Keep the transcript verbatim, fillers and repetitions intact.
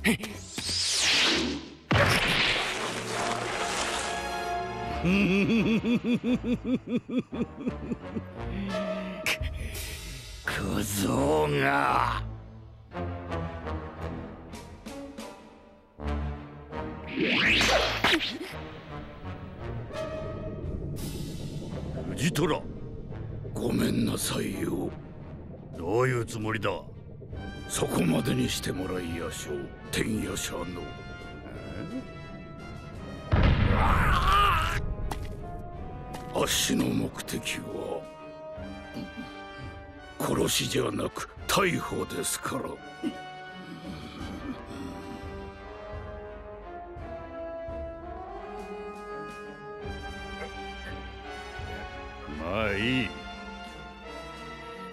小僧が。藤虎、 ごめんなさいよ。 どういうつもりだ。 そこまでにしてもらいやしょう、天夜叉の。あっしの目的は殺しじゃなく逮捕ですから。 まあいい。